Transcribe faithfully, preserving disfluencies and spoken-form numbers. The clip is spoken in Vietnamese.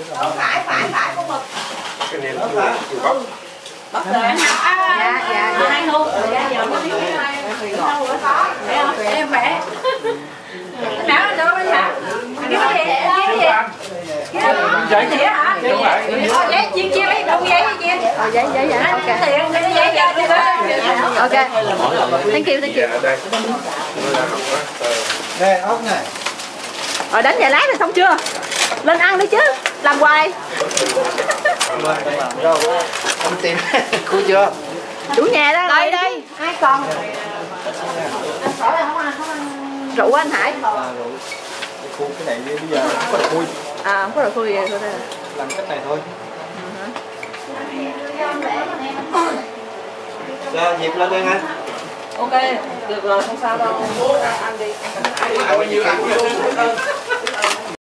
phải phải phải con mực. Cái này là chịu bắp. Bắp rồi anh học. Dạ dạ dạ. Hai thu. Dạ giờ mới biết cái này. Đâu nữa có. Em khỏe. Nào được anh hả? Cái gì? Cái gì? Giấy gì hả? Giấy chia chia lấy đâu giấy chia. Ờ giấy giấy giấy. Ok. Tiền cái giấy ra đi đó. Ok. Thank you thank you. Đây ốc này. Rồi đánh vài lát thì xong chưa? Lên ăn đi chứ. Làm hoài. Đâu? Không tìm. Khu chưa? Chủ nhà đó. Đây đây. Ai còn? Rượu anh Hải. Khu cái này bây giờ không có đồ khui. À không có đồ khui thôi đây. Làm cách này thôi. Rồi nhịp lên đây anh. Ok, được rồi, không sao đâu. Ăn đi. Bao nhiêu ăn?